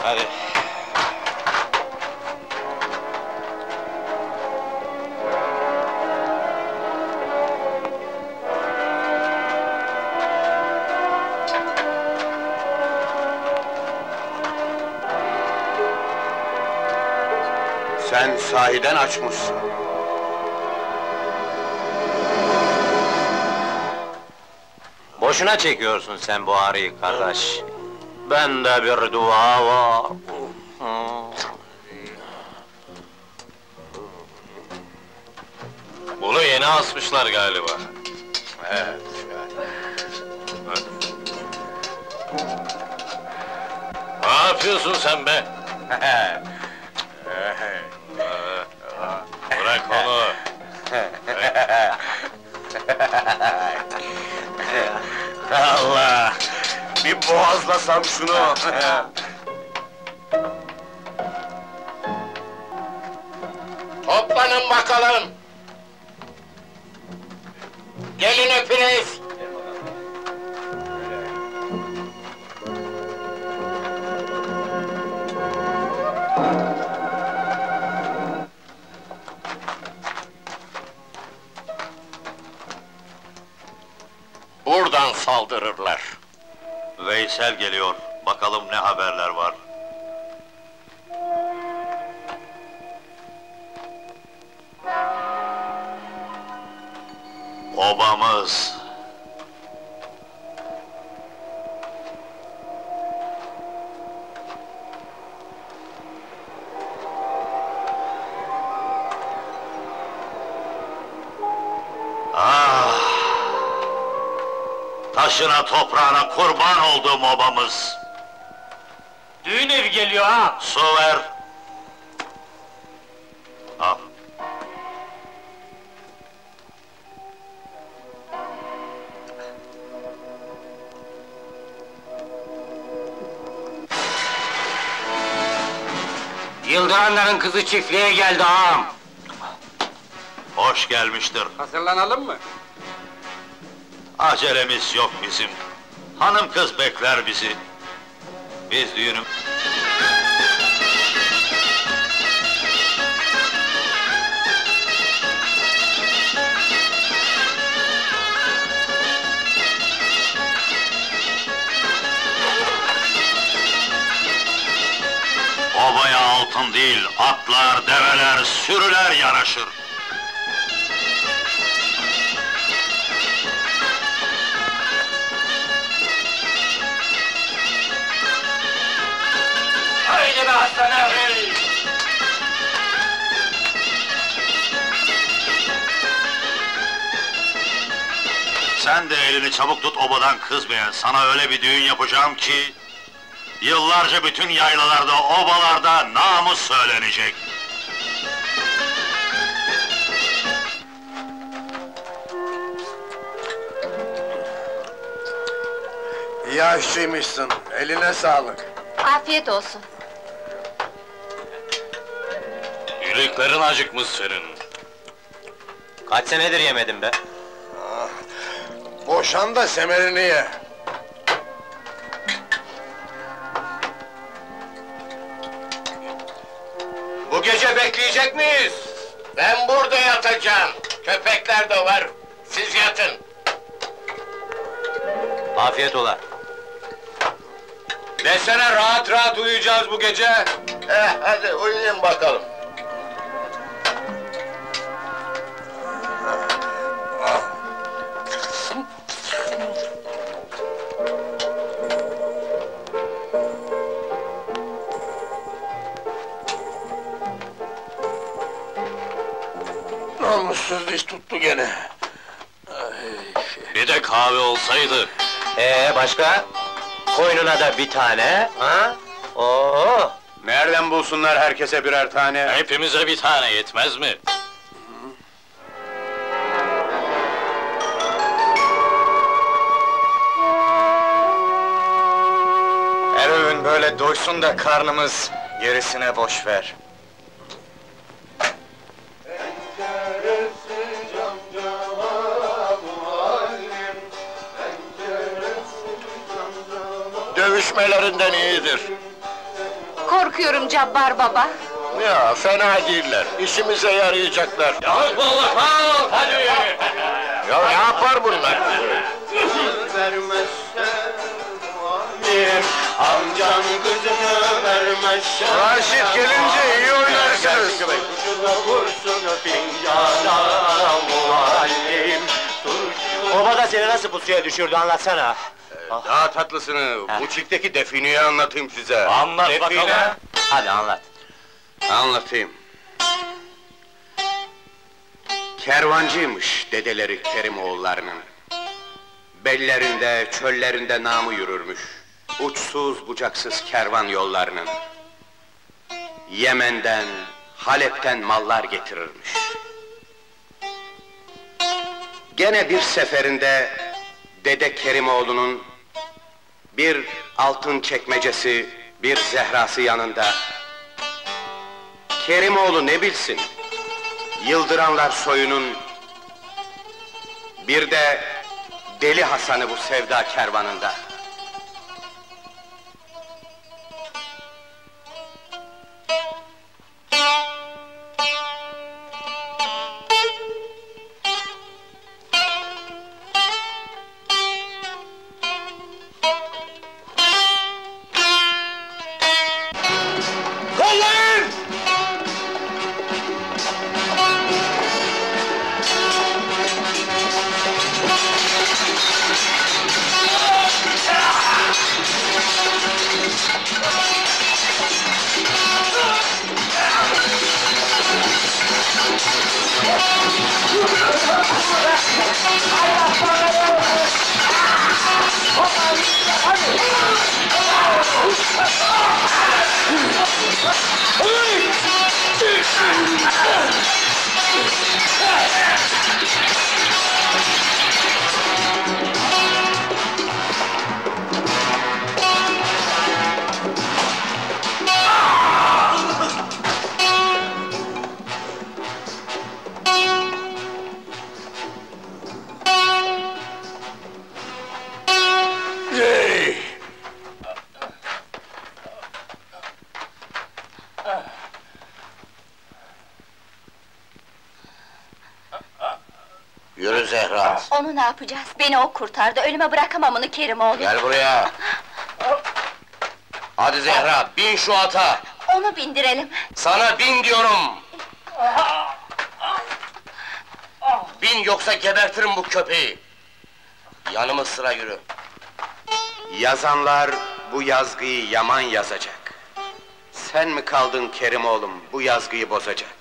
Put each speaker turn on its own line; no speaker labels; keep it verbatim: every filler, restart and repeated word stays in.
Hadi.
Sen sahiden açmışsın.
Boşuna çekiyorsun sen bu ağrıyı kardeş. Bende bir dua var. Bunu yeni asmışlar galiba.
Evet.
Ne yapıyorsun sen be? Bırak onu.
Allah! Bir boğazlasam şunu!
Toplanın bakalım! Gelin hepiniz! Buradan saldırırlar.
Veysel geliyor. Bakalım ne haberler var. Obamız. Ah! Taşına toprağına kurban olduğum obamız!
Düğün evi geliyor ha!
Su ver! Al!
Yıldıranların kızı çiftliğe geldi ağam!
Hoş gelmiştir.
Hazırlanalım mı?
Acelemiz yok bizim. Hanım kız bekler bizi. Biz düğünüm... Obaya altın değil, atlar, develer, sürüler yanaşır.
Haydi be aslan hey!
Sen de elini çabuk tut obadan kız beğen. Sana öyle bir düğün yapacağım ki... Yıllarca bütün yaylalarda, obalarda namus söylenecek.
İyi aşçıymışsın, eline sağlık.
Afiyet olsun.
Yüreklerin acıkmış senin. Kaç senedir yemedim be?
Boşan da semerini ye.
Bu gece bekleyecek miyiz? Ben burada yatacağım. Köpekler de var. Siz yatın.
Afiyet ola.
Desene rahat rahat uyuyacağız bu gece.
Eh, hadi uyuyun bakalım. Namussuz diş tuttu gene.
Bir de kahve olsaydı. Ee başka? Koynuna da bir tane, ha? Oo!
Nereden bulsunlar herkese birer tane?
Hepimize bir tane yetmez mi?
Her öğün böyle doysun da karnımız, gerisine boş ver.
Dövüşmelerinden iyidir.
Çok korkuyorum Cabbar baba.
Ya fena değiller, işimize yarayacaklar.
Yavuz Molla, kalk! Hadi!
Ya ne yapar bunlar?
Amcam kızını vermezse...
Raşit gelince iyi oynarsınız.
Kursunu fincana muallim. Baba da seni nasıl pusuya düşürdü anlatsana.
Daha tatlısını, bu çifteki defineyi anlatayım size.
Anlat
Define.
bakalım.
Hadi anlat.
Anlatayım. Kervancıymış dedeleri Kerimoğullarının. Bellerinde, çöllerinde namı yürürmüş. Uçsuz bucaksız kervan yollarının. Yemen'den, Halep'ten mallar getirirmiş. Gene bir seferinde Dede Kerimoğlu'nun bir altın çekmecesi, bir zehrası yanında. Kerimoğlu ne bilsin? Yıldıranlar soyunun bir de Deli Hasan'ı bu sevda kervanında.
Yürü Zehra.
Onu ne yapacağız? Beni o kurtardı, ölüme bırakamam onu Kerimoğlu.
Gel buraya. Hadi Zehra, bin şu ata.
Onu bindirelim.
Sana bin diyorum. Bin yoksa gebertirim bu köpeği. Yanıma sıra yürü.
Yazanlar bu yazgıyı yaman yazacak. Sen mi kaldın Kerimoğlum bu yazgıyı bozacak?